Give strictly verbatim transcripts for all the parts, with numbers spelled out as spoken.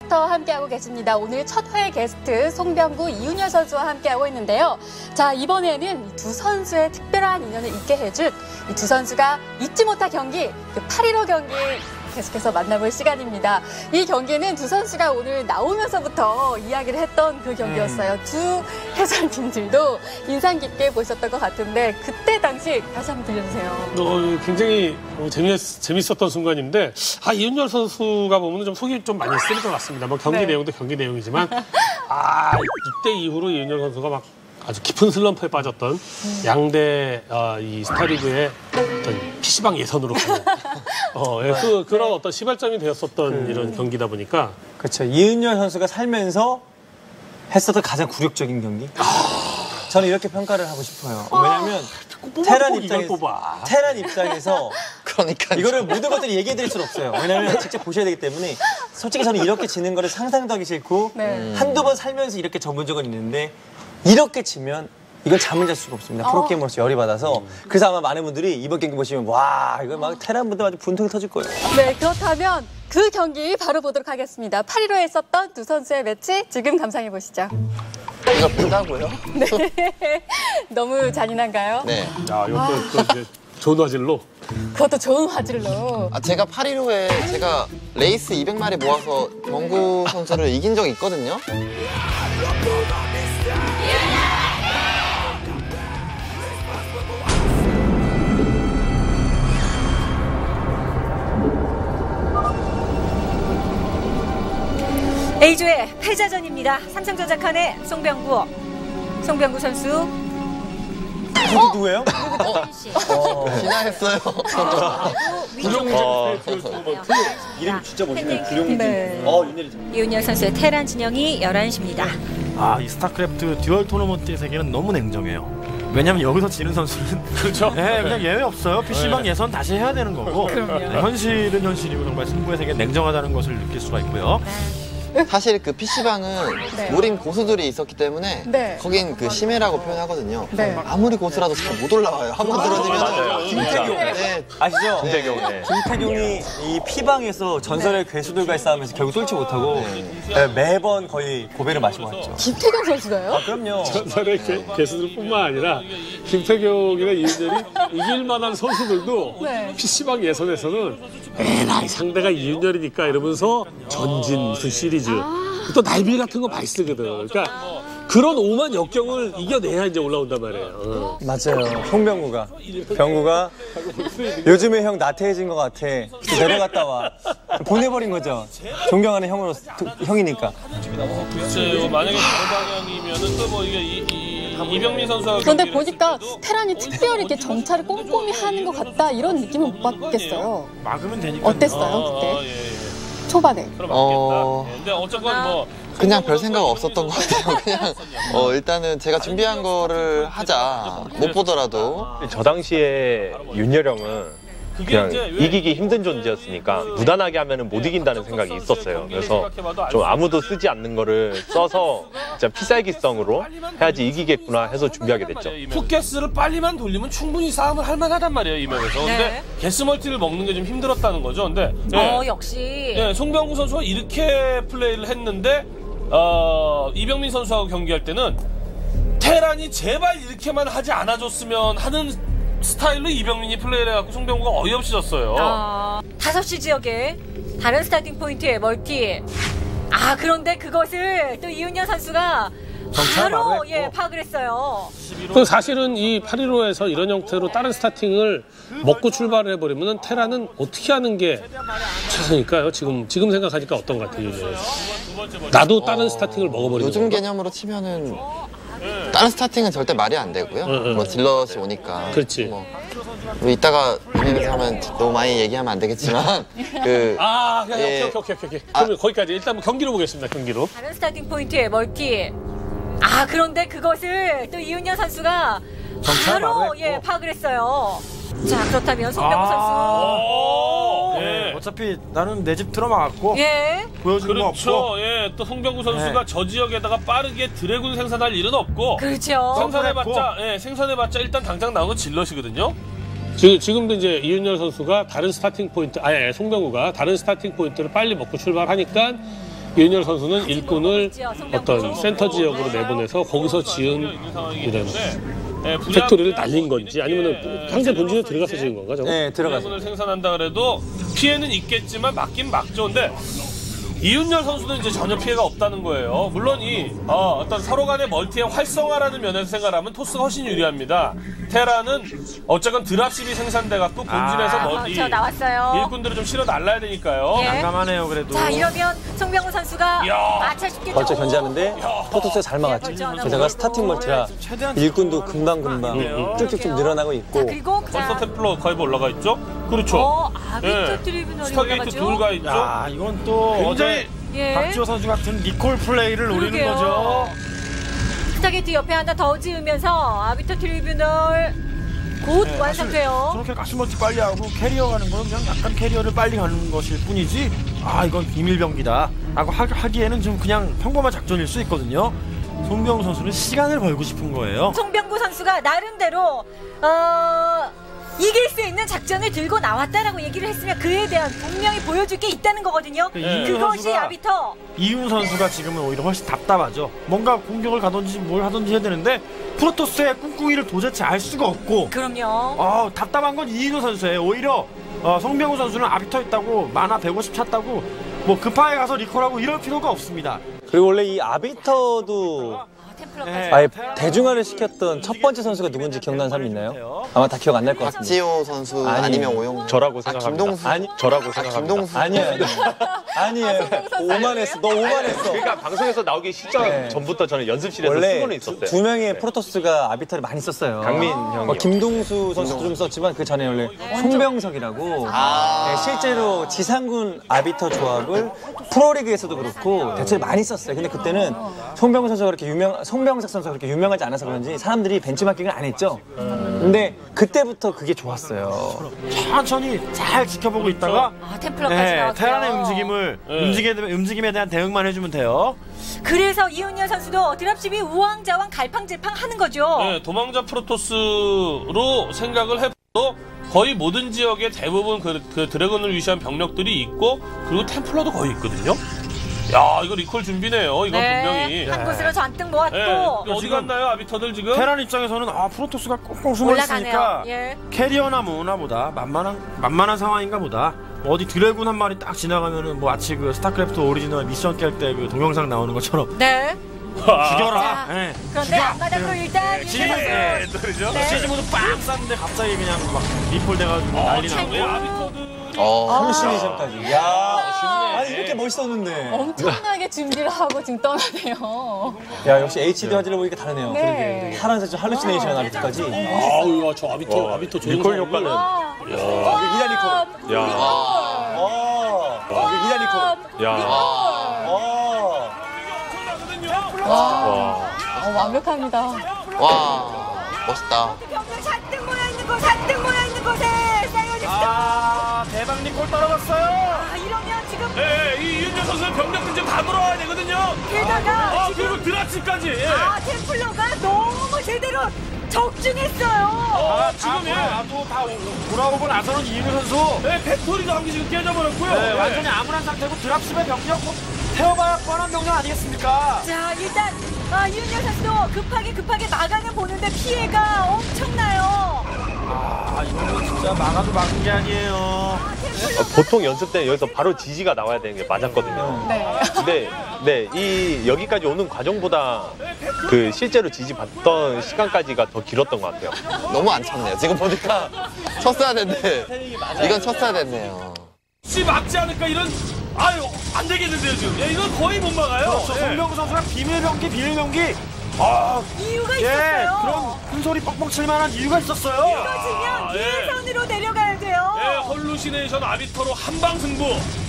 부터 함께하고 계십니다. 오늘 첫 회 게스트 송병구, 이윤열 선수와 함께하고 있는데요. 자, 이번에는 두 선수의 특별한 인연을 있게 해준 이 두 선수가 잊지 못할 경기, 그 팔 일오 경기 계속해서 만나볼 시간입니다. 이 경기는 두 선수가 오늘 나오면서부터 이야기를 했던 그 경기였어요. 음. 두 해설진들도 인상 깊게 보셨던 것 같은데 그때 당시 다시 한번 들려주세요. 어, 굉장히 재밌, 재밌었던 순간인데 아, 이윤열 선수가 보면 좀 속이 좀 많이 쓰릴 것 같습니다. 뭐 경기 네. 내용도 경기 내용이지만 아, 이때 이후로 이윤열 선수가 막 아주 깊은 슬럼프에 빠졌던 음. 양대 어, 이 스타리그의 어떤 피시방 예선으로 어, 예, 그, 그런 어떤 시발점이 되었었던 그, 이런 경기다 보니까 그렇죠. 이윤열 선수가 살면서 했었던 가장 굴욕적인 경기. 저는 이렇게 평가를 하고 싶어요. 왜냐하면 테란 입장에서 테란 입장에서 그러니까 이거를 모든 것들을 얘기해드릴 수는 없어요. 왜냐하면 직접 보셔야 되기 때문에 솔직히 저는 이렇게 지는 거를 상상도 하기 싫고 네. 한두 번 살면서 이렇게 접은 적은 있는데 이렇게 치면 이걸 잠을 잘 수가 없습니다. 어. 프로게이머로서 열이 받아서. 음. 그래서 아마 많은 분들이 이번 경기 보시면 와 이거 막 테란분들 아주 분통이 터질 거예요. 네, 그렇다면 그 경기 바로 보도록 하겠습니다. 팔 일오에 있었던 두 선수의 매치 지금 감상해 보시죠. 이거 보다고요? 네. 너무 잔인한가요? 네. 야, 이것도 아. 또 이제 좋은 화질로. 그것도 좋은 화질로. 아, 제가 팔 일오에 제가 레이스 이백 마리 모아서 병구 선수를 이긴 적이 있거든요. A조의 패자전입니다. 삼성전자칸의 송병구. 송병구 선수. 어? 누구예요? 어, 진화했어요. 구룡 이름 진짜 멋있네요. 구룡. 네. 어, 이윤열 선수의 테란 진영이 열한 시입니다. 아, 이 스타크래프트 듀얼 토너먼트의 세계는 너무 냉정해요. 왜냐면 여기서 지는 선수는 그렇죠. 네, 그냥 예외 없어요. 피시방 네. 예선 다시 해야 되는 거고. 네, 현실은 현실이고 정말 승부의 세계는 냉정하다는 것을 느낄 수가 있고요. 사실 그 피시방은 네. 무림 고수들이 있었기 때문에 네. 거긴 그 심해라고 표현하거든요. 네. 아무리 고수라도 잘 못 올라와요. 한 번 들어지면 김태경 네. 아시죠? 김태경. 네. 김태경이 이 피방에서 전설의 네. 괴수들과의 싸움에서 결국 뚫지 못하고 네. 매번 거의 고배를 마시고 갔죠. 김태경 선수가요? 아, 그럼요. 전설의 네. 괴수들뿐만 아니라 김태경이나 이윤열이 이길 만한 선수들도 네. 피시방 예선에서는 에라이 상대가 이윤열이니까 이러면서 전진 무슨 시리즈 아 또 날비 같은 거 많이 쓰거든. 그러니까 그런 오만 역경을 이겨내야 이제 올라온단 말이에요. 어. 맞아요. 송병구가. 병구가 요즘에 형 나태해진 것 같아. 내려갔다 와. 보내버린 거죠. 존경하는 형으로 형이니까. 글쎄요. 만약에 다른 방향이면은 또 뭐 이게 이, 이, 이병민 선수가 그런데 보니까 테란이 특별히 이렇게 정찰을 꼼꼼히 하는 것 같다 이런 느낌은 못 받겠어요. 막으면 되니까. 어땠어요 그때? 어, 예, 예. 초반에. 어... 근데 어쨌건 뭐 그냥 별 생각 없었던 것 같아요. 그냥 어 일단은 제가 준비한 거를 하자. 못 보더라도. 저 당시에 윤열 형은 그냥 이기기 힘든 존재였으니까 무난하게 하면은 못 이긴다는 생각이 있었어요. 그래서 좀 아무도 쓰지 않는 거를 써서 진짜 피살기성으로 해야지 이기겠구나 해서 준비하게 됐죠. 풋게스를 빨리만 돌리면 충분히 싸움을 할 만하단 말이에요, 이 맵에서. 근데 네. 게스 멀티를 먹는 게 좀 힘들었다는 거죠. 근데 네. 어, 역시. 네, 송병구 선수가 이렇게 플레이를 했는데 어, 이병민 선수하고 경기할 때는 테란이 제발 이렇게만 하지 않아줬으면 하는 스타일로 이병민이 플레이를 해갖고 송병구가 어이없이 졌어요. 어, 다섯 시 지역에 다른 스타팅 포인트의 멀티. 아, 그런데 그것을 또 이윤열 선수가 바로 예, 파악을 했어요. 그 사실은 이 팔 일오에서 이런 형태로 다른 스타팅을 먹고 출발을 해버리면 테란은 어떻게 하는 게 최선일까요? 지금 지금 생각하니까 어떤 것 같아요? 나도 다른 어... 스타팅을 먹어버리는 요즘 건가? 개념으로 치면은 다른 스타팅은 절대 말이 안 되고요. 응, 응. 뭐 딜럿이 오니까. 그렇지. 뭐, 뭐 이따가 이메일에서 하면 너무 많이 얘기하면 안 되겠지만 그 아, 예. 오케이 오케이 오케이 오케이. 그러면 아, 거기까지 일단 뭐 경기로 보겠습니다. 경기로. 다른 스타팅 포인트의 멀티. 아, 그런데 그것을 또 이윤열 선수가 바로 예, 파악을 했어요. 자, 그렇다면 송병구 아 선수. 예. 어차피 나는 내 집 들어막았고 예. 보여주는 거 없고. 그렇죠. 예. 또 송병구 선수가 예. 저 지역에다가 빠르게 드래곤 생산할 일은 없고. 그렇죠. 생산해봤자, 예, 생산해봤자 일단 당장 나온 건 질럿이거든요. 지금, 지금도 이제 이윤열 선수가 다른 스타팅 포인트, 아니, 송병구가 다른 스타팅 포인트를 빨리 먹고 출발하니까 이윤열 선수는 일꾼을 어떤 센터 지역으로 내보내서 거기서 지은 이런 팩토리를 날린 건지 아니면 상대 본진에 들어가서 지은 건가? 저거? 네, 들어가서. 일꾼을 생산한다 그래도 피해는 있겠지만 맞긴 막죠. 근데 이윤열 선수는 이제 전혀 피해가 없다는 거예요. 물론 이 어, 어떤 서로 간의 멀티의 활성화라는 면에서 생각하면 토스가 훨씬 유리합니다. 테라는 어쨌건 드랍십이 생산돼갖고 본진에서 아, 멀티 저 나왔어요. 일꾼들을 좀 실어 날라야 되니까요. 예. 난감하네요 그래도. 자 이러면 송병호 선수가 마찰쉽게 벌써 견제하는데 프로토스가 잘 막았죠. 게다가 스타팅 멀티라 일꾼도 금방금방 쭉쭉쭉 늘어나고 있고. 자, 그리고 벌써 템플러 가입 올라가 있죠? 그렇죠. 어, 아비터 예. 트리뷰널이 스타게이트 올라가죠. 둘 가 있죠? 야 이건 또 굉장히 어제 예. 박지호 선수 같은 리콜 플레이를 노리는 그러게요. 거죠. 스타게이트 옆에 하나 더 지으면서 아비터 트리뷰널 곧 네, 완성돼요. 저렇게 가스멀티 빨리 하고 캐리어 가는 거는 그냥 약간 캐리어를 빨리 가는 것일 뿐이지 아 이건 비밀병기다 라고 하, 하기에는 좀 그냥 평범한 작전일 수 있거든요. 송병호 선수는 시간을 벌고 싶은 거예요. 송병구 선수가 나름대로 어, 이길 수 있는 작전을 들고 나왔다라고 얘기를 했으면 그에 대한 분명히 보여줄 게 있다는 거거든요. 네. 그것이 선수가- 아비터. 이윤 선수가 지금은 오히려 훨씬 답답하죠. 뭔가 공격을 가든지 뭘 하든지 해야 되는데 프로토스의 꿍꿍이를 도대체 알 수가 없고 그럼요. 어, 답답한 건 이윤 선수예요. 오히려 어, 송병우 선수는 아비터 있다고 만화 백오십 찼다고 뭐 급하게 가서 리콜하고 이럴 필요가 없습니다. 그리고 원래 이 아비터도 아, 템플러까지. 네. 아예 대중화를 시켰던 첫 번째 선수가 누군지 기억나는 사람 있나요? 아마 다 기억 안 날 것 같습니다. 박지호 선수 아니, 아니면 오영 저라고 아, 생각합니다. 김동수 아니, 저라고 아, 생각합니다. 김동수 아니에요. 아니에요. 오만했어. 너 오만했어. 그러니까 방송에서 나오기 시점 네. 전부터 저는 연습실에서 원래 쓰고는 두, 있었어요. 두 명의 네. 프로토스가 아비터를 많이 썼어요. 강민 형이요. 어, 김동수 선수도 좀 썼지만 그 전에 원래 송병석이라고 아. 네, 실제로 지상군 아비터 조합을 프로리그에서도 그렇고 대체로 많이 썼어요. 근데 그때는 송병석 선수가 그렇게 유명, 송병석 선수가 그렇게 유명하지 않아서 그런지 사람들이 벤치마킹을 안 했죠. 근데 그때부터 그게 좋았어요. 천천히 잘 지켜보고 있다가 아, 템플러까지 네, 나왔어요. 테란의 움직임을 네. 움직임에, 움직임에 대한 대응만 해주면 돼요. 그래서 이윤열 선수도 드랍십이 우왕좌왕 갈팡질팡 하는 거죠. 네, 도망자 프로토스로 생각을 해도 거의 모든 지역에 대부분 그, 그 드래곤을 위시한 병력들이 있고 그리고 템플러도 거의 있거든요. 야 이거 리콜 준비네요. 이건 네, 분명히. 한 곳으로 잔뜩 모았고 네, 어디 갔나요 아비터들 지금? 테란 입장에서는 아 프로토스가 꽁꽁 숨어 올라가네요. 있으니까 예. 캐리어나 뭐나 보다 만만한 만만한 상황인가 보다. 뭐 어디 드래곤 한 마리 딱 지나가면은 뭐 마치 그 스타크래프트 오리지널 미션 깰 때 그 동영상 나오는 것처럼 네. 죽여라. 자, 예. 그런데 앞바닥으로 일단 지금 이윤열 예, 선수. 그러죠? 네. 시즌 모두 빵 쌌는데 갑자기 그냥 막 리폴 돼가지고 난리 나고. 네, 아비터들. 어. 홀시네이션까지. 야, 아니 이렇게 멋있었는데. 엄청나게 준비를 하고 지금 떠나네요. 야, 역시 에이치디 화질을 보니까 다르네요. 네. 그러게. 파란색 좀 할루시네이션 아비터까지. 아우, 저 아비터, 아비터 조종 리콜 효과는 와. 그 이단 리콜. 야, 어. 그 이단 리콜. 야, 어. 와. 어, 완벽합니다. 와 멋있다. 병력 잔뜩 모여 있는 곳, 잔뜩 모여 있는 곳에 사이언이 아 대박 리콜 떨어졌어요. 아, 이러면 지금 네, 이 이윤열 선수의 병력들 지금 다 돌아와야 되거든요. 게다가 아, 지금 그리고 드라치까지. 예. 아 템플러가 너무 제대로 적중했어요. 아, 지금 지금 예. 나도 다 오- 돌아오고 나서는 이윤우 선수 네, 팩토리도 한 개 지금 깨져버렸고요. 네, 예. 완전히 암울한 상태고 드랍십의 병력 뭐 태워봐야 뻔한 병력 아니겠습니까? 자 일단 아, 이윤열 선수도 급하게 급하게 막아는 보는데 피해가 엄청나요. 아 이거는 진짜 막아도 막은 게 아니에요. 아, 템플러 어, 보통 연습 때 여기서 바로 지지가 나와야 되는 게 맞았거든요. 네. 근데 네, 이 여기까지 오는 과정보다 그 실제로 지지 받던 시간까지가 더 길었던 것 같아요. 너무 안 쳤네요. 지금 보니까 쳤어야 됐네. 이건 쳤어야 됐네요. 혹시 막지 않을까 이런 아유 안 되겠는데요 지금. 야, 이건 거의 못 막아요. 그렇죠. 예. 송병구 선수가 비밀병기 비밀병기 이유가 예 있었어요. 그런 큰 소리 뻑뻑 칠만한 이유가 있었어요. 이거지면 예. 예선으로 내려가야 돼요. 예, 헐루시네이션 아비터로 한방 승부.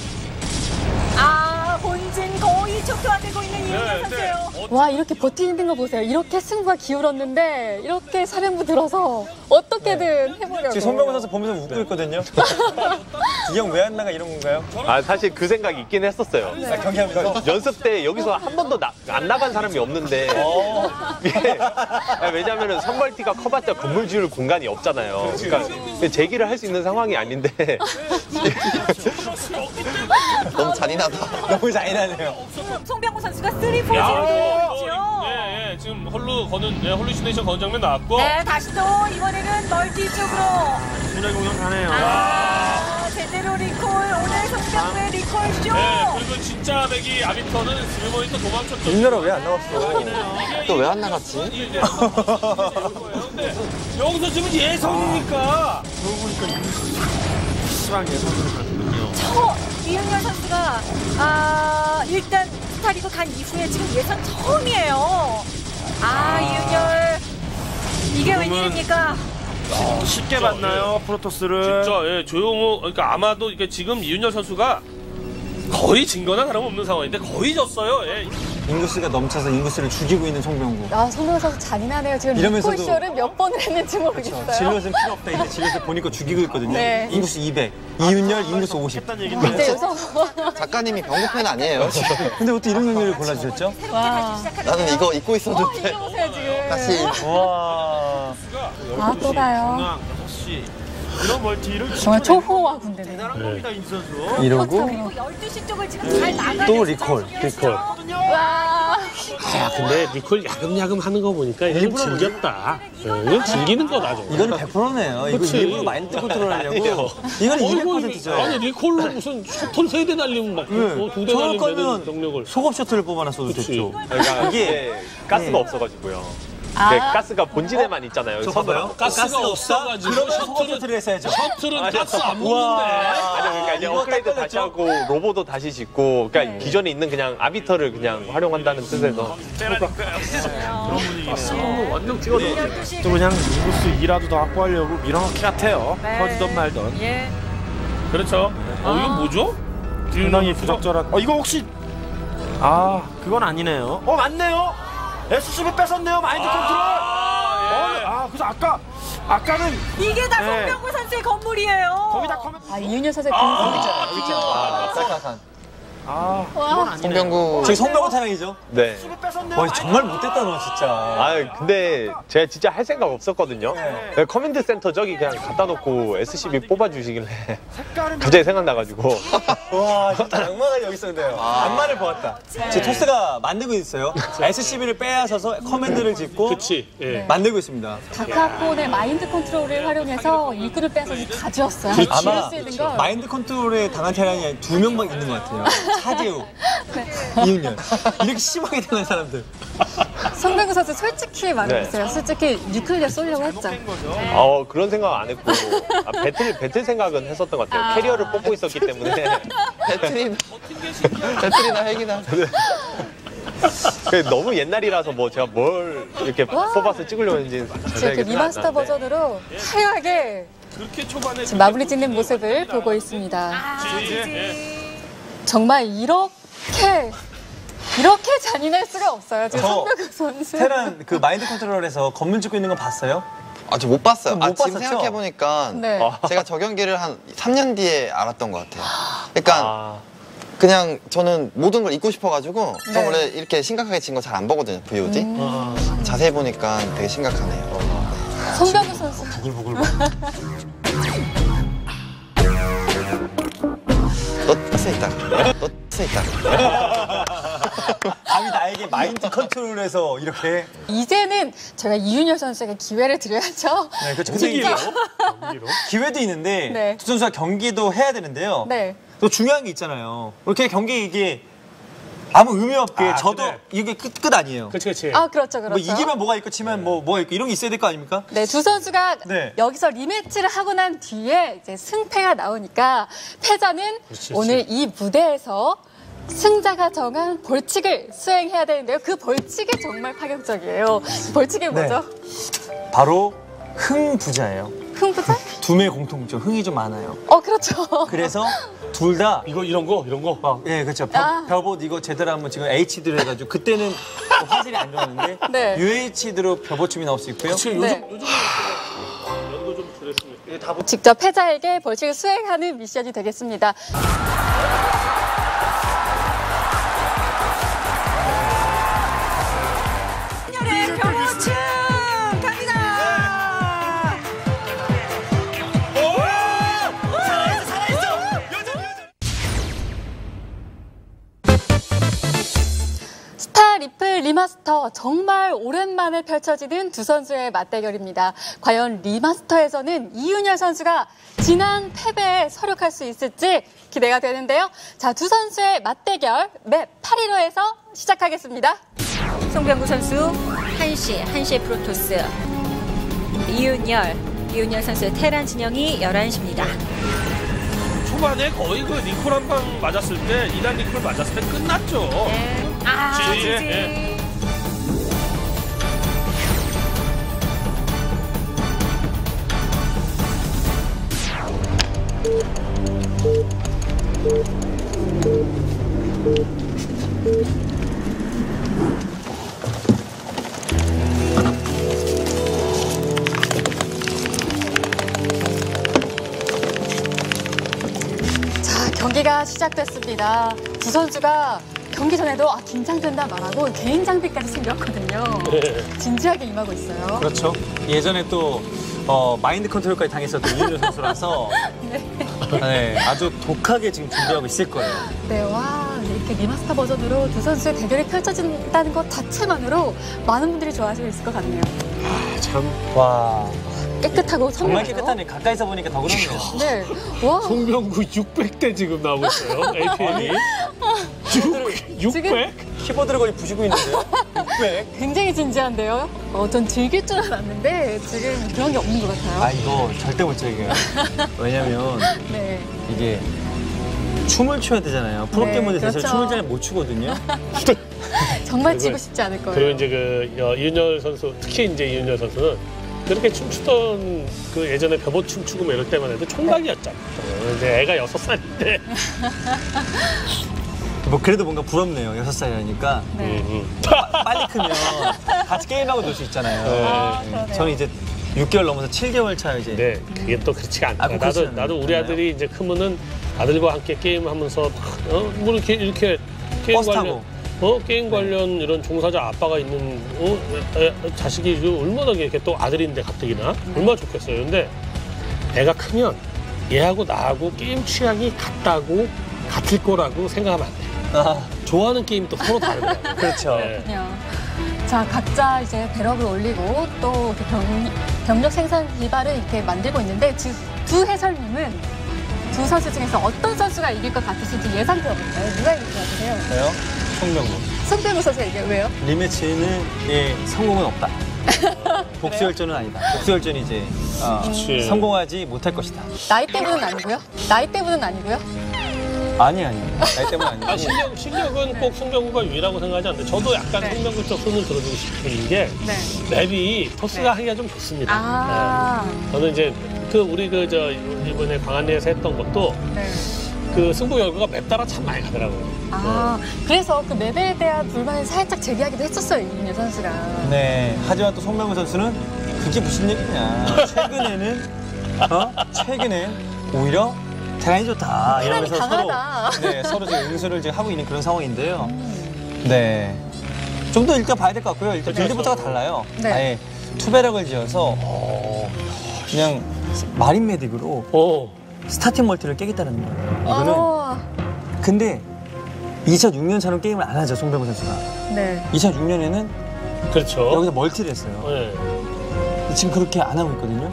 아 본진 거의 초토화되고 있는 이윤열 네, 선수예요. 네. 와, 이렇게 버티는 거 보세요. 이렇게 승부가 기울었는데 이렇게 사령부 들어서 어떻게든 해보려고. 지금 손병호 선수 보면서 웃고 있거든요. 이 형 왜 안 나가 이런 건가요? 아 사실 그 생각이 있긴 했었어요. 딱 경기하면서. 연습 때 여기서 한 번도 안 나간 사람이 없는데 이게 왜냐면은 선멀티가 커봤자 건물 지을 공간이 없잖아요. 그러니까 제기를 할 수 있는 상황이 아닌데 너무 잔인하다. 너무 잔인하네요. 송병구 선수가 쓰리 포즈를 야, 보여주죠. 어, 예, 예, 지금 홀루 거는 예, 홀루시네이션 거는 장면 나왔고. 네, 다시 또 이번에는 멀티 쪽으로. 순회 공연 가네요. 아, 제대로 리콜. 오늘 송병구의 리콜 쇼. 네, 그리고 진짜 맥이 아비터는 스리머니 또 도망쳤죠. 윤열아 왜 안 나왔어? 또 왜 안 나갔지? 근데 여기서 지금 예선이니까. 그러고 보니까 피씨방 예선을 갔거든요. 저 이윤열 선수가 아 일단 스타리그 간 이후에 지금 예선 처음이에요. 아 이윤열 이게 웬일입니까? 어, 쉽게 봤나요 프로토스를? 진짜 예, 조용호 그러니까 아마도 이게 지금 이윤열 선수가 거의 진 거나 다름없는 상황인데 거의 졌어요. 예. 인구수가 넘쳐서 인구수를 죽이고 있는 송병구. 아, 송병구 선수 잔인하네요. 지금 이러면서도- 리콜쇼를 몇 번을 했는지 모르겠어요. 그렇죠. 진로는 필요 없다. 이제 진로에서 보니까 죽이고 있거든요. 네. 인구수 이백, 이윤열 인구수 오십. 했단 얘기인데. 네, 그래서 작가님이 병구 팬 아니에요? 근데 어떻게 이런 경기를 골라주셨죠? 와, 나는 이거 입고 어, 있었는데 이거 보세요 지금. 다시 와. 아, 또 봐요. 중앙 여섯 시 이런 멀티를 정말 초호화 군대네요. 대단한 겁니다 임 선수. 이러고 그리고 열두 시 쪽을 지금 잘 나가는 또 리콜. 리콜. 와, 아, 근데 리콜 야금야금 하는 거 보니까 이건 즐겼다. 예, 이건 즐기는 거다, 정말. 이거는 백 퍼센트네요. 이거 그치. 일부러 마인드 컨트롤 하려고. 이거는 이백 퍼센트죠. 아니, 리콜로 무슨 셔틀 세 대 날리면 막, 어, 두대 저럴 날리면 되는 거면 병력을. 소급 셔틀을 뽑아놨어도 그치. 됐죠. 그러니까 이게- 이게 가스가 네. 없어가지고요. 아. 그 가스가 본진에만 있잖아요. 저 선으로. 봐봐요. 가스가 없어가지고 그러면 소급 셔틀은, 셔틀을 했어야죠. 셔틀은 가스 안 우와. 먹는데. 아니요, 그러니까 이제 이거 업그레이드 딱 다시 걸렸죠? 하고 로보도 다시 짓고, 그러니까 네. 기존에 있는 그냥 아비터를 그냥 활용한다는 뜻에서. 그런 분위기네요. 완전 찍어줘. 열두 시 또 그냥 인구수 이라도 더 확보하려고 밀어넣기 같아요. 네. 터지던 말던. 예. 그렇죠. 어 이거 뭐죠? 상당히 부적절한. 어 이거 혹시 아 그건 아니네요. 어 맞네요. 에스씨비 뺏었네요. 마인드 컨트롤. 어, 아 그래서 아까 아까는 이게 다 네. 송병구 선수의 건물이에요. 거기다 커맨. 아 이윤열 선수의 그 여기 있잖아요. 쌀깍한. 아 와. 그건 아니네요. 송병구 저기 송병구 타령이죠? 네. 에스씨비 뺏었네요. 와, 정말 못됐다, 너 진짜. 아 근데 제가 진짜 할 생각 없었거든요. 네. 네, 커맨드 센터 저기 그냥 갖다 놓고 에스씨비 뽑아주시길래 색깔은 갑자기 생각나가지고. 와, 진짜 낭만을 여기 있었는데요. 낭만을 보았다. 지금 토스가 만들고 있어요. 에스씨비를 빼앗아서 커맨드를 짓고 그치. 예. 만들고 있습니다. 다카폰의 마인드 컨트롤을 활용해서 일꾼을 빼서 다 지었어요. 그렇죠. 지을 아마 수 있는 걸. 마인드 컨트롤에 당한 테란이 두 명만 있는 것 같아요. 차재우, 이윤열. 이렇게 심하게 당한 사람들. 송병구 선수 솔직히 말해보세요. 솔직히 뉴클리어 쏘려고 했죠. 어 그런 생각 안 했고 아, 배틀 배틀 생각은 했었던 것 같아요. 캐리어를 뽑고 있었기 때문에. 배틀이나 배틀이나 핵이나 그 너무 옛날이라서 뭐 제가 뭘 이렇게 뽑아서 찍으려고 했는지 지금 자세하게 이렇게 리마스터 생각 안 나는데. 버전으로 화려하게 그렇게 초반에 지금 마무리 짓는 모습을 보고 있습니다. 아, 지지. 정말 이렇게 이렇게 잔인할 수가 없어요. 지금 저 송병구 선수. 테란 그 마인드 컨트롤에서 건물 짓고 있는 거 봤어요? 아, 저 못 봤어요. 못 아, 지금 봤었죠? 생각해보니까 네. 제가 저 경기를 한 삼 년 뒤에 알았던 것 같아요. 그러니까 아, 그냥 저는 모든 걸 잊고 싶어가지고 저 네. 원래 이렇게 심각하게 진 거 잘 안 보거든요, 브이오디. 음. 자세히 보니까 되게 심각하네요. 송병구 선수. 너 수 있다. 너 수 있다. 감히 나에게 마인드 컨트롤에서 이렇게. 이제는 저희가 이윤열 선수에게 기회를 드려야죠. 네, 그렇죠. 근데 이게 기회도 있는데 네. 두 선수가 경기도 해야 되는데요. 네. 또 중요한 게 있잖아요. 이렇게 경기 이게 아무 의미 없게 아, 저도 그래. 이게 끝, 끝 아니에요. 그치, 그치. 아 그렇죠, 그렇죠. 뭐 이기면 뭐가 있고 지면 뭐 뭐가 있고 이런 게 있어야 될 거 아닙니까? 네, 두 선수가 네. 여기서 리매치를 하고 난 뒤에 이제 승패가 나오니까 패자는 그렇지, 오늘 이 무대에서 승자가 정한 벌칙을 수행해야 되는데요. 그 벌칙이 정말 파격적이에요. 벌칙이 뭐죠? 바로 흥부자예요. 흥부자? 두뇌 공통점, 흥이 좀 많아요. 어, 그렇죠. 그래서 둘 다 이거, 이런 거, 이런 거. 어, 예, 그렇죠. 별, 아. 별봇 이거 제대로 하면 지금 에이치디로 해가지고 그때는 화질이 안 좋았는데 네. 유에이치디로 별봇춤이 나올 수 있고요. 그치, 요즘, 네. 요즘 연도 좀 그랬으니까. 직접 패자에게 벌칙을 수행하는 미션이 되겠습니다. 열의 병호충 갑니다. 스타 리플 리마스터 정말 오랜만에 펼쳐지는 두 선수의 맞대결입니다. 과연 리마스터에서는 이윤열 선수가 지난 패배에 서력할 수 있을지 기대가 되는데요. 자, 두 선수의 맞대결 맵 팔 일호에서 시작하겠습니다. 송병구 선수 한시, 한시의 프로토스. 이윤열, 이윤열 선수의 테란 진영이 열한 시입니다. 초반에 거의 그 니콜 한 방 맞았을 때, 이 단 니콜 맞았을 때 끝났죠. 네. 아, 지지. 지지. 네. 자, 경기가 시작됐습니다. 두 선수가 경기 전에도 아, 긴장된다 말하고 개인 장비까지 챙겼거든요. 진지하게 임하고 있어요. 그렇죠. 예전에 또 어, 마인드 컨트롤까지 당했었던 이윤열 선수라서 네. 네, 아주 독하게 지금 준비하고 있을 거예요. 네, 와, 이렇게 리마스터 버전으로 두 선수의 대결이 펼쳐진다는 것 자체만으로 많은 분들이 좋아하시고 있을 것 같네요. 아, 참. 와, 깨끗하고 정말 선명하죠? 깨끗하네. 가까이서 보니까 더 그렇네요. 네, 와. 송병구 육백 대 지금 나오고 있어요. 에이피엠이. 육백? 키보드를 거의 부시고 있는데요. 육백. 굉장히 진지한데요. 어, 전 즐길 줄 알았는데 지금 그런 게 없는 것 같아요. 아, 이거 절대 못 즐겨요. 왜냐면 네. 이게 춤을 춰야 되잖아요. 프로게이머들 네, 사실 그렇죠. 춤을 잘 못 추거든요. 정말 지고 싶지 않을 거예요. 그리고 이제 그 어, 이윤열 선수, 특히 이제 이윤열 선수는 그렇게 춤추던 그 예전에 벼보춤 추고 뭐 이럴 때만 해도 총각이었잖아요. 이제 애가 여섯 살인데. 뭐 그래도 뭔가 부럽네요. 여섯 살이라니까. 네. 음, 음. 빨리 크면 같이 게임하고 놀 수 있잖아요. 아, 네. 그러네요. 저는 이제 육 개월 넘어서 칠 개월 차 이제. 네, 그게 또 그렇지가 않다. 아, 뭐 나도 그렇지 나도 우리 않나요? 아들이 이제 크면은 아들과 함께 게임하면서 어, 뭐 이렇게 이렇게 게임 버스 관련 타고. 어 게임 관련 이런 종사자 아빠가 있는 어 에, 에, 자식이 이거 얼마나 이렇게 또 아들인데 가뜩이나 얼마나 좋겠어요. 근데 애가 크면 얘하고 나하고 게임 취향이 같다고 같을 거라고 생각하면 안 돼. 아, 좋아하는 게임이 또 서로 다르더라고요. 그렇죠. 네. 그렇군요. 자, 각자 이제 배럭을 올리고 또 이렇게 병, 병력 생산 기반을 이렇게 만들고 있는데 지금 두 해설님은 두 선수 중에서 어떤 선수가 이길 것 같으신지 예상 들어볼까요? 누가 이길 것 같으세요? 저요? 송병구. 송병구 선수가 이게 왜요? 리매치는 예, 성공은 없다. 복수열전은 아니다. 복수열전이 이제 어, 그치. 성공하지 못할 것이다. 나이 때문은 아니고요? 나이 때문은 아니고요? 아니 아니. 나이 때문 아니고. 아, 실력, 실력은 꼭 송병구가 유리라고 생각하지 않는데 저도 약간 네. 송병구 쪽 손을 들어주고 싶은 게 네. 맵이 토스가 하기가 좀 좋습니다. 아, 네. 저는 이제 그 우리 그 저 이번에 광안리에서 했던 것도 네. 그 승부 결과가 맵 따라 참 많이 가더라고요. 아, 그래서 그 맵에 대한 불만을 살짝 제기하기도 했었어요, 이윤열 선수가. 네. 하지만 또 송병구 선수는 그게 무슨 얘기냐. 최근에는 어? 최근엔 오히려 테란이 좋다. 테란이 이러면서 강하다. 서로 네, 서로 지금 응수를 지금 하고 있는 그런 상황인데요. 네. 좀 더 일단 봐야 될 것 같고요. 일단 그렇죠. 빌드부터가 달라요. 네. 아예 투배럭을 지어서 어, 그냥 마린 메딕으로 오. 스타팅 멀티를 깨겠다는 거예요. 이거는 어, 근데 이천육 년처럼 게임을 안 하죠, 송병구 선수가. 네. 이천육 년에는 그렇죠. 여기서 멀티를 했어요. 네. 지금 그렇게 안 하고 있거든요.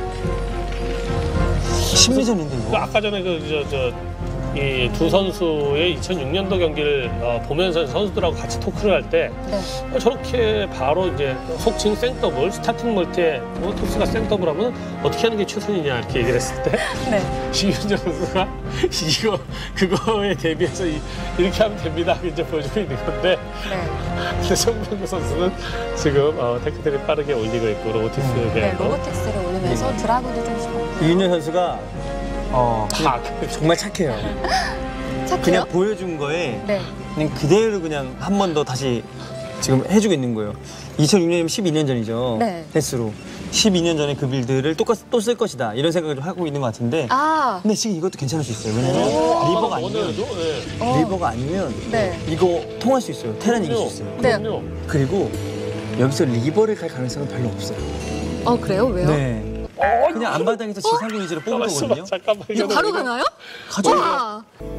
심리전인데 그 이거. 아까 전에 그 저 저 이 두 선수의 이천육 년도 경기를 어, 보면서 선수들하고 같이 토크를 할 때 네. 어, 저렇게 바로 이제 속칭 생더블 스타팅 멀티에 어, 토스가 생더블 하면 어떻게 하는 게 최선이냐 이렇게 얘기를 했을 때 네. 심윤정 선수가 이거 그거에 대비해서 이, 이렇게 하면 됩니다 이제 보여주고 있는 건데 네. 근데 송병구 선수는 지금 어, 테크들이 빠르게 올리고 있고 로보틱스 네, 계열로 로보틱스를 올리면서 드라군도 좀 집었고요. 이윤열 선수가 어, 다 정말 착해요. 착해요? 그냥 보여준 거에 네. 그냥 그대로 그냥 한 번 더 다시 지금 해주고 있는 거예요. 이천육 년이면 십이 년 전이죠. 네. 횟수로. 십이 년 전에 그 빌드를 똑같, 또 쓸 것이다. 이런 생각을 하고 있는 것 같은데. 아, 근데 지금 이것도 괜찮을 수 있어요. 왜냐면 리버가 아니면, 원해도 네. 리버가 아니면 네. 이거 통할 수 있어요. 테란 이길 수 있어요. 네. 그럼요. 그리고 여기서 리버를 갈 가능성은 별로 없어요. 어, 그래요? 왜요? 네. 그냥 앞마당에서 지상군 위주로 뽑을 거거든요. 잠깐만 이거 바로 가나요? 가죠. 와,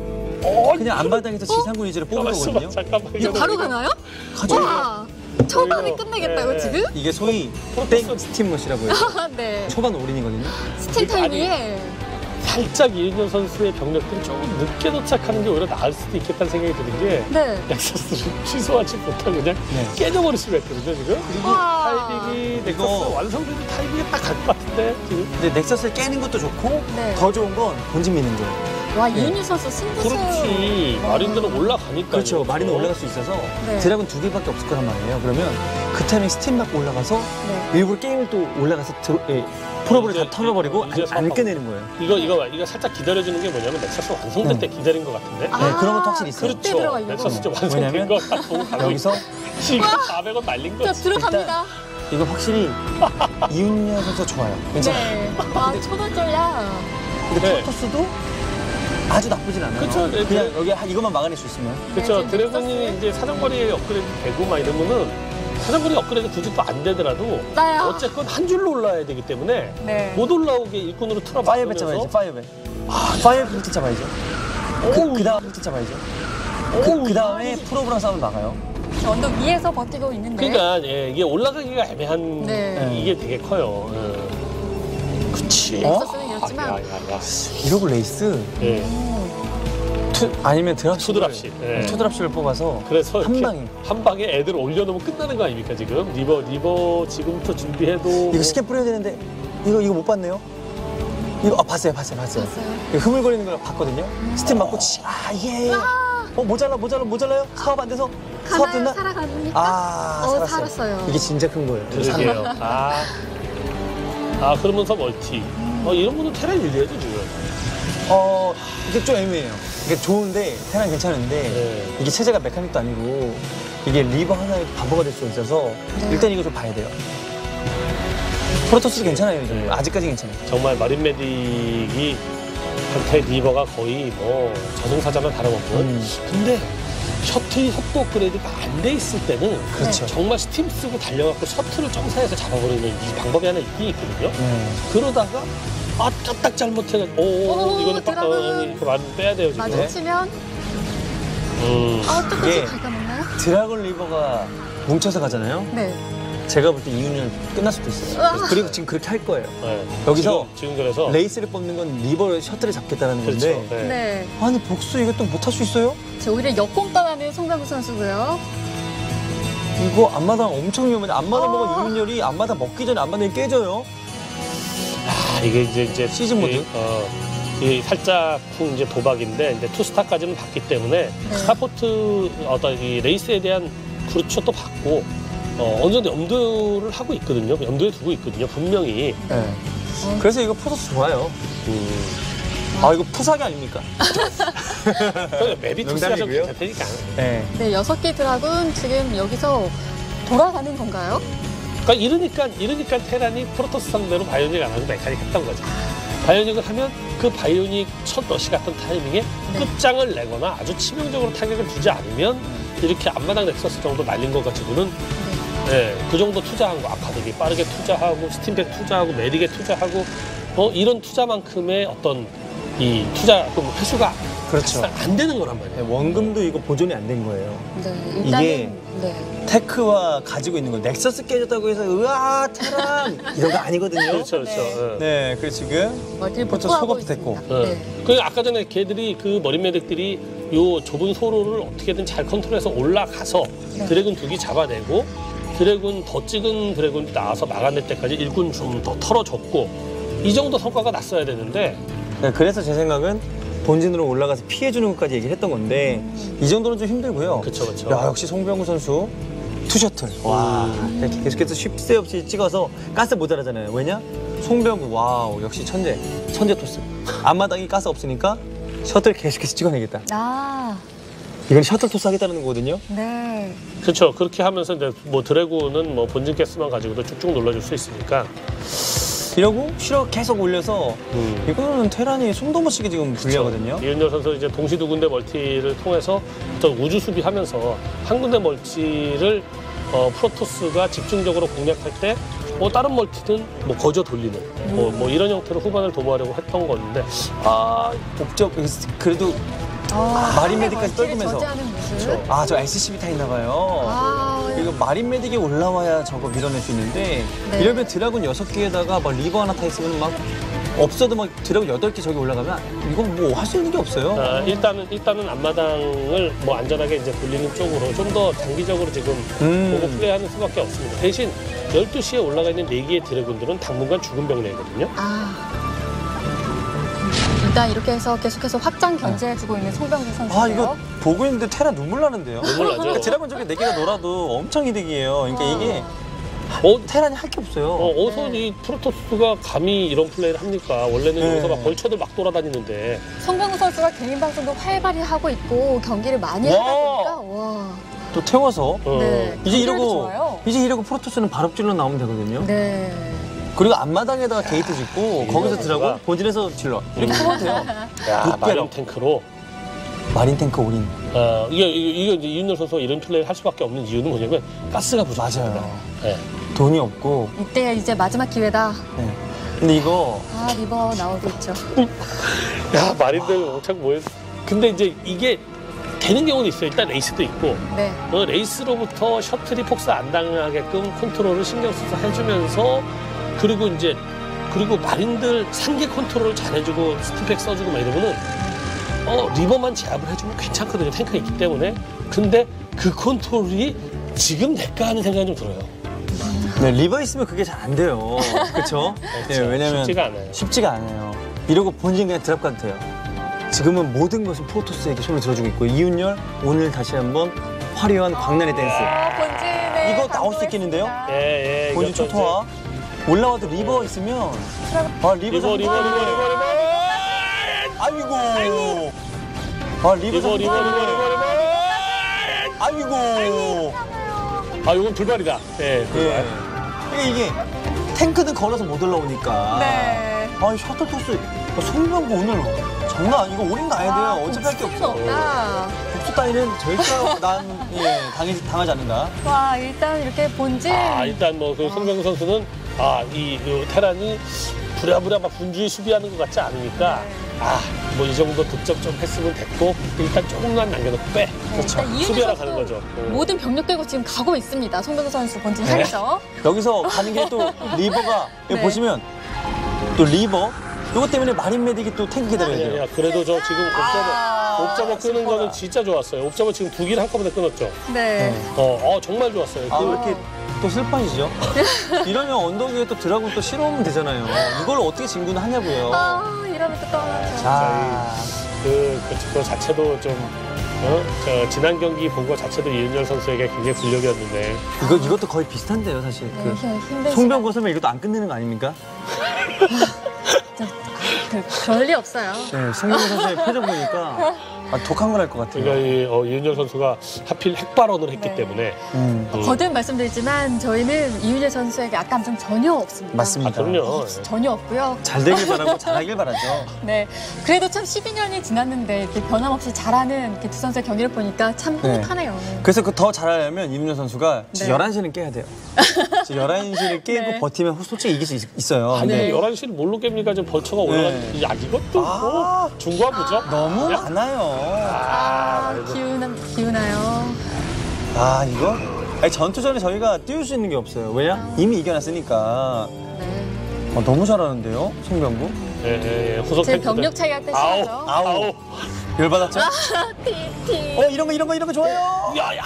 그냥 앞마당에서 지상군 위주로 뽑은 거거든요. 잠깐만. 이거 바로 가나요? 가죠. 와, 초반에 끝내겠다고 네. 지금? 이게 소위 땡 스팀머시라고 해요. 네. 초반 올인이거든요. 스팀 타이밍에. 살짝 이은현 선수의 병력들이 조금 늦게 도착하는 게 오히려 나을 수도 있겠다는 생각이 드는 게 네. 넥서스를 취소하지 못하고 그냥 네. 깨져버릴 수가 있거든요 지금. 그리고 와. 타이밍이 넥서스 이거- 완성되는 타이밍에 딱 갈 것 같은데 지금. 근데 넥서스를 깨는 것도 좋고 네. 더 좋은 건 본진 미는 거예요. 와, 이은유 선수 승부수. 그렇지. 마린들은 올라가니까. 그렇죠. 마린은 올라갈 수 있어서 네. 드라군 두 개밖에 없을 거란 말이에요. 그러면 그 타이밍 스팀 받고 올라가서 네. 일부러 게임을 또 올라가서 들어, 예, 프로브를 이제- 다 털어버리고 이제 안, 안 서- 꺼내는 거예요. 이거 이거 봐. 이거 살짝 기다려주는 게 뭐냐면 넥서스 완성될 때 기다린 것 같은데. 아, 네, 그런 것도 확실히 있어요. 그때 들어가려고. 넥서스 좀 완성된 왜냐면 거딱 보고 가고 여기서 지금 사백 원 날린 자, 거지. 들어갑니다. 이거 확실히 이윤열 선수가 좋아요. 괜찮아요. 네. 와, 초반 전략. 근데 네. 프로토스도 아주 나쁘진 않아요. 그쵸, 네, 그냥 그- 여기 한 이것만 막아낼 수 있으면. 그렇죠. 네, 드래곤이 넥서스. 이제 사정거리 업그레이드 되고 막 이러면은 사정거리 업그레이드 굳이 또 안 되더라도 나요. 어쨌건 한 줄로 올라야 되기 때문에 네. 못 올라오게 일꾼으로 틀어 파이어벳 잡아야죠. 파이어벳. 파이어벳 루틴 잡아야죠. 그, 그 다음 루틴 잡아야죠. 그, 그 다음에 프로브랑 싸움을 막아요. 언덕 위에서 버티고 있는데. 그러니까 예, 이게 올라가기가 애매한 네. 이게 되게 커요. 예. 그치. 넥서스는 이렇지만. 아, 야, 야, 야. 이러고 레이스 예. 투, 아니면 드랍십 투드랍십. 예. 투드랍십을 뽑아서 그래서 한 이렇게 방에 한 방에 애들 올려놓으면 끝나는 거 아닙니까 지금? 리버 리버 지금부터 준비해도 이거 스캔 뿌려야 되는데 이거 이거 못 봤네요. 이거 아 봤어요 봤어요 봤어요. 봤어요? 이거 흐물거리는 걸 봤거든요. 스팀 맞고 치- 아 예. 어 모자라 모자라 모자라요? 사업 안 돼서 사업 가나요? 됐나? 살아갑니까? 아 어, 살았어요. 살았어요. 이게 진짜 큰 거예요. 그러게요. 아, 아 그러면서 멀티. 어 이런 거는 테란 유리해죠 지금. 어 이게 좀 애매해요. 이게 좋은데 테란 괜찮은데 네. 이게 체제가 메카닉도 아니고 이게 리버 하나의 바보가 될 수 있어서 네. 일단 이거 좀 봐야 돼요. 프로토스 괜찮아요. 이 정도. 네. 아직까지 괜찮아요. 정말 마린 메딕이 한테 리버가 거의 뭐 저승사자나 다름없는. 음. 근데 셔틀 속도 업그레이드가 안 돼 있을 때는 그렇죠. 정말 스팀 쓰고 달려갖고 셔틀을 점사해서 잡아버리는 이 방법이 하나 있긴 있거든요. 네. 그러다가 아 딱 잘못해가지고 오, 오, 이거는 빡 드라군. 그 말은 빼야 돼요 지금. 마주치면 음. 아, 조금씩 이게- 갈까먹나요? 드라곤 리버가 뭉쳐서 가잖아요. 네. 제가 볼 때 이윤열 끝날 수도 있어요. 으아. 그리고 지금 그렇게 할 거예요. 네. 여기서 지금, 지금 그래서 레이스를 뽑는 건 리버 셔틀을 잡겠다는 그렇죠. 건데 네. 네. 아니 복수 이거 또 못할 수 있어요? 자, 오히려 역공 떠나는 송병구 선수고요. 이거 앞마당 엄청 위험한데 앞마당 어. 먹은 이윤열이 앞마당 먹기 전에 앞마당이 깨져요. 아, 이게 이제 이제 시즌 모드? 이, 어, 이 살짝 이제 도박인데 이제 투스타까지는 봤기 때문에 네. 스타포트 어떤 이 레이스에 대한 그렇죠 또 받고 어, 어느 정도 염두를 하고 있거든요. 염두에 두고 있거든요. 분명히. 네. 그래서 이거 프로토스 좋아요. 음. 아 이거 푸사기 아닙니까? 그러니까 맵이 투스가 좀 농담이고요. 괜찮다니까. 네. 네, 여섯 개 드라군 지금 여기서 돌아가는 건가요? 그러니까 이러니까 이러니까 테란이 프로토스 상대로 바이오닉 안 하고 메카닉 했던 거죠. 바이오닉을 하면 그 바이오닉 첫 러시 같은 타이밍에 네. 끝장을 내거나 아주 치명적으로 타격을 주지 않으면 이렇게 앞마당 넥서스 정도 날린 것 가지고는 네, 그 정도 투자한 거 아카데미 빠르게 투자하고 스팀백 투자하고 메딕에 투자하고 어 이런 투자만큼의 어떤 이 투자 그 회수가 그렇죠. 사실상 안 되는 거란 말이에요. 네, 원금도 이거 보존이 안 된 거예요. 네, 일단은 이게 네. 테크와 가지고 있는 거 넥서스 깨졌다고 해서 으아 테란 이런 거 아니거든요. 그렇죠, 그렇죠. 네. 예. 네, 그래서 지금 멀티를 프로토스 복구하고 소급도 됐고. 있습니다. 어. 네. 그 아까 전에 걔들이 그 머린 메딕들이 요 좁은 소로를 어떻게든 잘 컨트롤해서 올라가서 네. 드래곤 두 개 잡아내고 드래곤 더 찍은 드래곤 나와서 막아낼 때까지 일꾼 좀 더 털어줬고 이 정도 성과가 났어야 되는데 네, 그래서 제 생각은 본진으로 올라가서 피해주는 것까지 얘기를 했던 건데 이 정도는 좀 힘들고요. 그쵸, 그쵸. 야 역시 송병구 선수 투셔틀. 와 이렇게 계속해서 쉽세 없이 찍어서 가스 모자라잖아요. 왜냐? 송병구 와우 역시 천재 천재 토스. 앞마당이 가스 없으니까 셔틀 계속해서 찍어내겠다. 아, 이건 셔틀 토스 하겠다는 거거든요. 네. 그렇죠. 그렇게 하면서 이제 뭐 드래곤은 뭐 본진 가스만 가지고도 쭉쭉 눌러줄 수 있으니까 이러고 실어 계속 올려서 음. 이거는 테란이 숨도 못 쉬게 지금 불리하거든요. 이은열 선수 이제 동시 두 군데 멀티를 통해서 어떤 우주 수비하면서 한 군데 멀티를 어, 프로토스가 집중적으로 공략할 때 뭐 다른 멀티는 뭐 거저 돌리는 뭐, 뭐 이런 형태로 후반을 도모하려고 했던 건데 아, 옵적 그래도 아, 마린 메딕까지 떨구면서. 그렇죠. 아, 저 에스씨비 타 있나 봐요. 아, 이거 마린 메딕이 올라와야 저거 밀어낼 수 있는데 네. 이러면 드라군 여섯 개에다가 막 리버 하나 타 있으면 막 없어도 막 드라군 여덟 개 저기 올라가면 이건 뭐 할 수 있는 게 없어요. 아, 일단은 일단은 앞마당을 뭐 안전하게 이제 돌리는 쪽으로 좀 더 장기적으로 지금 음. 보고 플레이하는 수밖에 없습니다. 대신 열두 시에 올라가 있는 네 개의 드래곤들은 당분간 죽은 병력이거든요. 아. 일단 이렇게 해서 계속해서 확장 견제해주고 있는 송병구 선수예요. 아, 이거 보고 있는데 테라 눈물 나는데요. 눈물 나죠. 그러니까 드라군 저기 네 개가 놀아도 엄청 이득이에요. 그러니까 이게 어, 테란이 할 게 없어요. 어, 어서 이 프로토스가 감히 이런 플레이를 합니까? 원래는 네. 여기서 막 벌처들 막 돌아다니는데. 송병구 선수가 개인 방송도 활발히 하고 있고 경기를 많이 와. 하다 보니까 와. 또 태워서 어. 네. 이제 연결도 이러고 좋아요. 이제 이러고 프로토스는 발업질러 나오면 되거든요. 네. 그리고 앞마당에다가 게이트 짓고 거기서 선수가- 드라군 본진에서 질러 이렇게 하면 돼요. 야, 못 마린 빼러. 탱크로. 마린 탱크 올인. 어, 이게, 이게, 이게 이제 이윤열 선수가 이런 플레이를 할 수밖에 없는 이유는 뭐냐면 가스가 부족합니다. 맞아요. 네. 돈이 없고. 이때 이제 마지막 기회다. 네. 근데 이거 아 리버 나오고 있죠. 야, 마린들 엄청 뭐해. 근데 이제 이게 되는 경우는 있어요. 일단 레이스도 있고. 네. 어, 레이스로부터 셔틀이 폭스 안 당하게끔 컨트롤을 신경 써서 해주면서 그리고 이제 그리고 마린들 상계 컨트롤을 잘해주고 스티팩 써주고 막 이러면은 어 리버만 제압을 해주면 괜찮거든요. 탱크가 있기 때문에. 근데 그 컨트롤이 지금 낼까 하는 생각이 좀 들어요. 네, 리버 있으면 그게 잘 안 돼요. 그렇죠? 네, 왜냐면 쉽지가 않아요. 쉽지가 않아요. 이러고 본진 그냥 드랍 가도 돼요. 지금은 모든 것은 프로토스에게 손을 들어주고 있고 이윤열 오늘 다시 한번 화려한 광란의 댄스. 아, 본진에 이거 나올 수 있겠는데요? 예, 예. 본진 이것도 초토화. 올라와도 리버 있으면 아 리버 리버, 리버, 리버, 리버, 리버. 아이고. 아 리버 리버, 리버, 리버, 리버, 리버. 아이고. 아, 이건 불발이다. 예, 불발. 예. 이게, 이게 탱크는 걸어서 못 올라오니까. 네. 아 셔틀 토스 송병구 오늘 장난 아니고 올인 가야 돼요. 어차피 할 게 수는 없어. 없다. 복수 따위는 절대 난 예, 당하지, 당하지 않는다. 와 일단 이렇게 본진. 아, 일단 뭐 그 송병구 선수는 아, 이, 이 테란이 부랴부랴 막 분주히 수비하는 것 같지 않으니까 아, 뭐 이 정도 득점 좀 했으면 됐고 일단 조금만 남겨놓고 빼. 그렇죠. 수비하러 가는 거죠. 어. 모든 병력 빼고 지금 가고 있습니다. 송병구 선수 본진 향해서. 여기서 가는 게 또 리버가 여기 네. 보시면 또 리버 이것 때문에 마린 메딕이 또 탱크 기다려야 야, 돼요. 야, 그래도 저 지금 아, 옵저버, 옵저버 끄는 슬퍼라. 거는 진짜 좋았어요. 옵저버 지금 두 개를 한꺼번에 끊었죠. 네. 어, 어 정말 좋았어요. 아, 그- 왜 이렇게 또 슬퍼지죠? 이러면 언덕 위에 또 드라군 또 실어오면 되잖아요. 이걸 어떻게 진군을 하냐고요. 아 이러면 또 떠나죠. 자, 그, 그, 그 자체도 좀, 어? 저, 지난 경기 본 거 자체도 이윤열 선수에게 굉장히 굴력이었는데. 이거, 이것도 거의 비슷한데요, 사실. 네, 그 힘- 힘든 송병구 선수면 이것도 안 끝내는 거 아닙니까? 시간. 그, 별리 없어요. 네, 송병구 선수의 표정 보니까 아, 독한 걸 할 것 같아요. 그러니까 이, 어, 이윤열 선수가 하필 핵발언을 했기 네. 때문에. 음, 음. 거듭 말씀드리지만 저희는 이윤열 선수에게 악감정 전혀 없습니다. 맞습니다. 아, 그럼요. 전혀 없고요. 잘 되길 바라고 잘하길 바라죠. 네, 그래도 참 십이 년이 지났는데 이렇게 변함없이 잘하는 이렇게 두 선수의 경기를 보니까 참 네. 뿌듯하네요. 그래서 그 더 잘하려면 이윤열 선수가 네. 열한 시는 깨야 돼요. 열한 시를 깨고 네. 버티면 솔직히 이길 수 있, 있어요. 아니, 네. 열한 시를 뭘로 깹니까? 지금 벌처가 올라가는. 야, 이것도 아. 뭐, 중과부죠? 너무 야. 많아요. 아, 기우나, 기우나요. 아, 이거? 아니, 전투전에 저희가 띄울 수 있는 게 없어요. 왜냐? 이미 이겨놨으니까. 네. 아, 너무 잘하는데요, 송병구? 예, 예, 예. 후속 제 탱크들. 병력 차이가 때 아우, 심하죠. 아우. 아우. 열받았죠? 티티. 어, 이런 거, 이런 거, 이런 거 좋아요. 야, 야.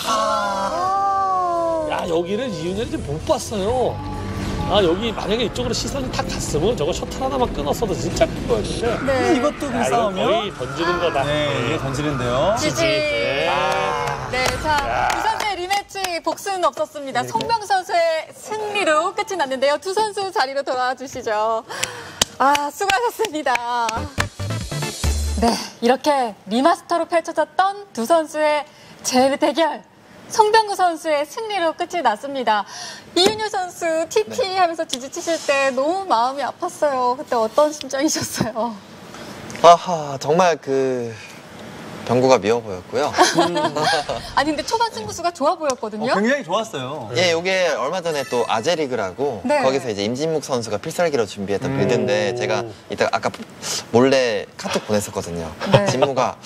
아. 야, 여기를 이윤열이 좀 못 봤어요. 아, 여기 만약에 이쪽으로 시선이 탁 갔으면 저거 셔틀 하나만 끊었어도 진짜 큰 거였는데. 네. 이것도 그 야, 이거 싸우면? 거의 던지는 거다. 네, 이게 던지는데요. 지지. 네. 네, 자, 두 선수의 리매치 복수는 없었습니다. 송병구 선수의 승리로 끝이 났는데요. 두 선수 자리로 돌아와 주시죠. 아, 수고하셨습니다. 네, 이렇게 리마스터로 펼쳐졌던 두 선수의 재대결. 송병구 선수의 승리로 끝이 났습니다. 이윤열 선수 티티 네. 하면서 지지치실 때 너무 마음이 아팠어요. 그때 어떤 심정이셨어요? 아하, 정말 그 병구가 미워 보였고요. 아니 근데 초반 승부수가 좋아 보였거든요. 어, 굉장히 좋았어요. 예, 요게 얼마 전에 또 아재리그라고 네. 거기서 이제 임진묵 선수가 필살기로 준비했던 음. 빌드인데 제가 이따 아까 몰래 카톡 보냈었거든요. 네. 진무가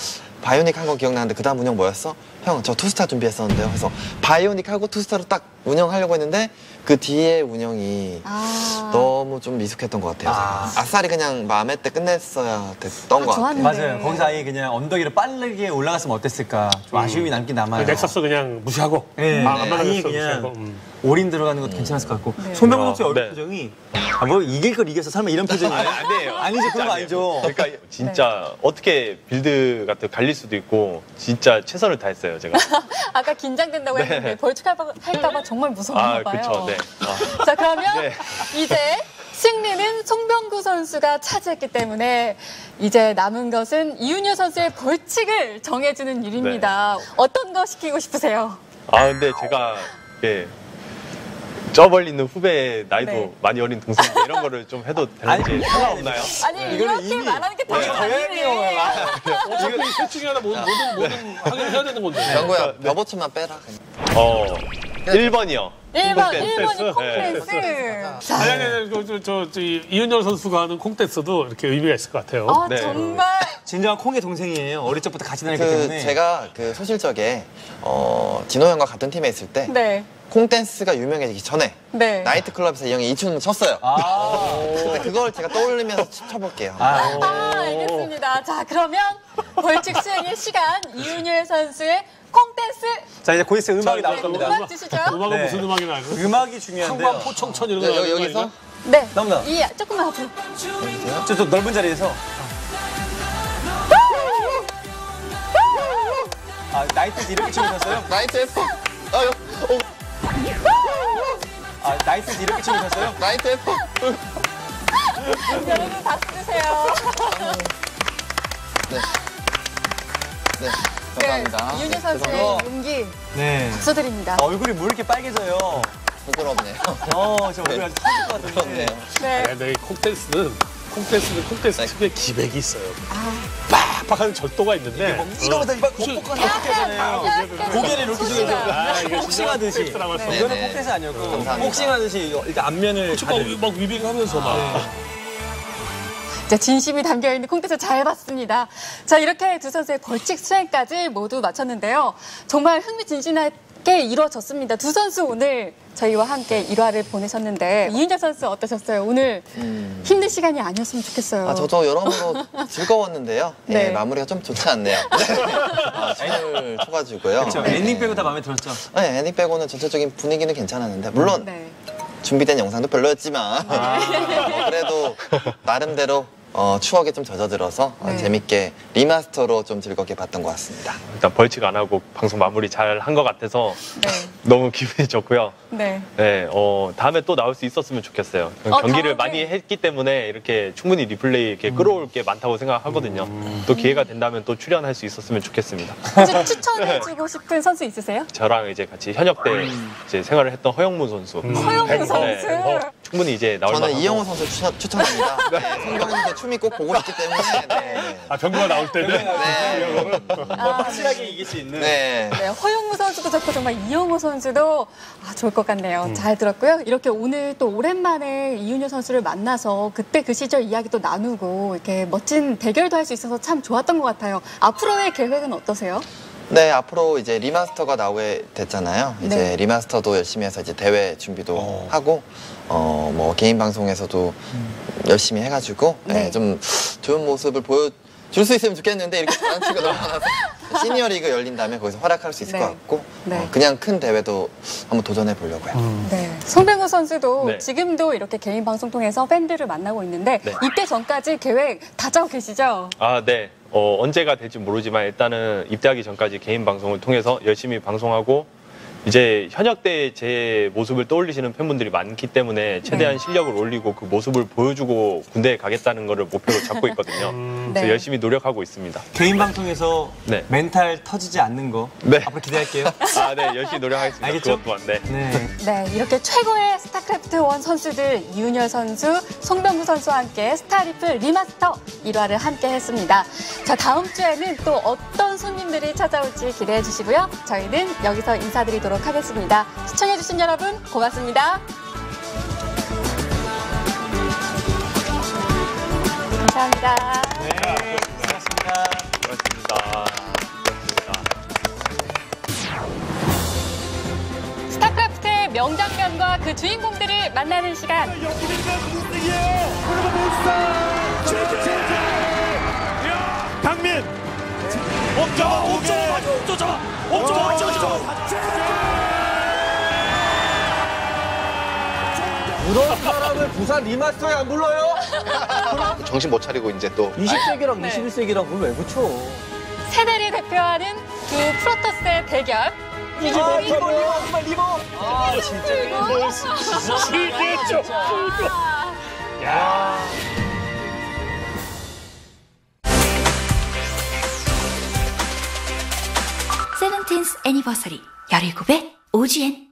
바이오닉 한 거 기억나는데 그 다음 운영 뭐였어? 형 저 투스타 준비했었는데요. 그래서 바이오닉 하고 투스타로 딱 운영하려고 했는데 그 뒤에 운영이 아. 너무 좀 미숙했던 것 같아요. 아. 제가. 아싸리 그냥 마음에 때 끝냈어야 됐던 아, 것 같아요. 좋았는데. 맞아요. 거기서 아예 그냥 언덕 위로 빠르게 올라갔으면 어땠을까. 좀 아쉬움이 남긴 남아요. 넥서스 그냥 무시하고. 네. 아, 안 아예 만나겠어, 그냥 무시하고. 음. 올인 들어가는 것도 괜찮았을 것 같고. 손병호 선수의 얼굴 네. 표정이 아, 뭐 이길 걸 이겨서 설마 이런 표정이에요? 아니, 아니에요. 아니죠. 그런 거 아니죠. 그러니까 진짜 어떻게 빌드 같은 거 갈릴 수도 있고 진짜 최선을 다했어요 제가. 아까 긴장된다고 네. 했는데 벌칙할까 봐 정말 무서웠나 아 봐요. 그렇죠. 네. 아. 자, 그러면 네. 이제 승리는 송병구 선수가 차지했기 때문에 이제 남은 것은 이윤여 선수의 벌칙을 정해주는 일입니다. 네. 어떤 거 시키고 싶으세요? 아 근데 제가 예. 쪄벌리는 후배 나이도 네. 많이 어린 동생인데 이런 거를 좀 해도 되는지 상관없나요? 아니, 이거는 이렇게 이미 말하는 게 되게 아니네. 어차피 셋 중에 하나 모든, 모든, 모든 하긴 해야 되는 건데. 영구야 벼보츠만 빼라. 그냥. 어 일 번이요. 일 번, 콩댄스. 일 번이 네. 콩댄스. 아니, 자, 아니, 아니, 저, 저, 저, 저, 이윤열 선수가 하는 콩댄스도 이렇게 의미가 있을 것 같아요. 어, 네. 정말. 진정한 콩의 동생이에요. 어릴 적부터 같이 다녔기 그 때문에. 제가 그 소실적에 어, 진호 형과 같은 팀에 있을 때 네. 콩댄스가 유명해지기 전에 네. 나이트클럽에서 이 형이 이 춤을 췄어요. 아. 근데 그걸 제가 떠올리면서 추- 춰볼게요. 아. 아, 알겠습니다. 자, 그러면 벌칙 수행의 시간 이윤열 선수의 콩댄스 자, 이제 고이스 음악이 자, 나올 자, 겁니다. 음악 주시죠. 음악은 네. 무슨 음악이 나요? 음악이 중요한데요. 황광 포청천 이런 거 여, 나오는 거 여기서 아닌가? 네. 너무나. 이 조금만 앞으로. 저, 저 넓은 자리에서. 아, 나이트에서 이렇게 춤을 췄어요? 나이트에서 아, 여- 어, 아, 나이트에서 이렇게 춤을 췄어요? 나이트에서 여러분 박수 주세요. 네. 네. 네. 감사합니다. 이윤열 선수의 죄송합니다. 용기 네. 박수 드립니다. 얼굴이 뭐 이렇게 빨개져요? 부끄럽네요. 어, 저 얼굴 아주 터질 것 같은데. 부끄럽네요. 네. 근데 이 콩댄스는 콩댄스는 콩댄스 네. 특유의 기백이 있어요. 아. 빡빡하는 절도가 있는데 이거보다 막 뻑뻑하게 하잖아요. 고개를 이렇게 숙여서 아, 이게 복싱하듯이. 콩댄스라고 할수 네. 이거는 네. 콩댄스 아니었고 감사합니다. 복싱하듯이 이거 일단 앞면을 막, 가리는. 막 위빙하면서 막. 자, 진심이 담겨있는 콩댄스 잘 봤습니다. 자, 이렇게 두 선수의 벌칙 수행까지 모두 마쳤는데요. 정말 흥미진진하게 이루어졌습니다. 두 선수 오늘 저희와 함께 일화를 보내셨는데 이윤열 선수 어떠셨어요? 오늘 음. 힘든 시간이 아니었으면 좋겠어요. 아, 저도 여러모로 즐거웠는데요. 네. 예, 마무리가 좀 좋지 않네요. 아, 춤을 춰가지고요. 그렇죠. 네. 엔딩 빼고 다 마음에 들었죠? 네, 엔딩 빼고는 전체적인 분위기는 괜찮았는데 물론 네. 준비된 영상도 별로였지만 어, 그래도 나름대로 어, 추억에 좀 젖어들어서 어, 네. 재밌게 리마스터로 좀 즐겁게 봤던 것 같습니다. 일단 벌칙 안 하고 방송 마무리 잘 한 것 같아서 네. 너무 기분이 좋고요. 네. 네, 어, 다음에 또 나올 수 있었으면 좋겠어요. 어, 경기를 다음에? 많이 했기 때문에 이렇게 충분히 리플레이 이렇게 끌어올 게 많다고 생각하거든요. 음. 또 기회가 된다면 또 출연할 수 있었으면 좋겠습니다. 혹시 추천해주고 싶은 선수 있으세요? 저랑 이제 같이 현역 때 이제 생활을 했던 허영무 선수. 허영무 네, 선수. 네, 충분히 이제 나올 저는 만하고. 이영호 선수 추천, 추천합니다. 네, 송병호 선수 춤이 꼭 보고 싶기 때문에 네. 아, 병구가 나올 때는. 네. 확실하게 이길 수 있는. 네. 네, 허영무 선수도 좋고 정말 이영호 선수도 아, 좋을 것 같네요. 음. 잘 들었고요. 이렇게 오늘 또 오랜만에 이윤여 선수를 만나서 그때 그 시절 이야기도 나누고 이렇게 멋진 대결도 할 수 있어서 참 좋았던 것 같아요. 앞으로의 계획은 어떠세요? 네, 앞으로 이제 리마스터가 나오게 됐잖아요. 이제 네. 리마스터도 열심히 해서 이제 대회 준비도 어. 하고, 어, 뭐 개인 방송에서도 열심히 해가지고, 네. 네, 좀 좋은 모습을 보여줄 수 있으면 좋겠는데, 이렇게 장치가 너무 많아서. 시니어 리그 열린 다음에 거기서 활약할 수 있을 네. 것 같고, 네. 어, 그냥 큰 대회도 한번 도전해 보려고요. 네. 송병호 선수도 네. 지금도 이렇게 개인 방송 통해서 팬들을 만나고 있는데 네. 입대 전까지 계획 다 짜고 계시죠? 아, 네. 어, 언제가 될지 모르지만 일단은 입대하기 전까지 개인 방송을 통해서 열심히 방송하고 이제 현역 때 제 모습을 떠올리시는 팬분들이 많기 때문에 최대한 네. 실력을 올리고 그 모습을 보여주고 군대에 가겠다는 거를 목표로 잡고 있거든요. 그래서 네. 열심히 노력하고 있습니다. 개인 방송에서 네. 멘탈 터지지 않는 거 네. 앞으로 기대할게요. 아, 네. 열심히 노력하겠습니다. 알겠죠? 그것 또한. 네. 네. 네, 이렇게 최고의 스타크래프트 원 선수들 이윤열 선수, 송병구 선수와 함께 스타리플 리마스터 일 화를 함께 했습니다. 자, 다음 주에는 또 어떤 손님들이 찾아올지 기대해 주시고요. 저희는 여기서 인사드리도록 하겠습니다. 시청해주신 여러분 고맙습니다. 감사합니다. 네. 고맙습니다. 고맙습니다. 스타크래프트의 명장면과 그 주인공들을 만나는 시간. 강민! 옥점! 옥점! 옥점 잡아! 옥점! 옥점 잡아! 이런 사람을 부산 리마스터에 안 불러요? 정신 못 차리고 이제 또 이십 세기랑 네. 이십일 세기랑 그걸 왜 붙여? 세대를 대표하는 두 프로토스의 대결. 아, 리버, 리버, 리버, 리버. 아, 진짜. 실개죠. 야. 세븐틴스 애니버서리 열일곱의 오지엔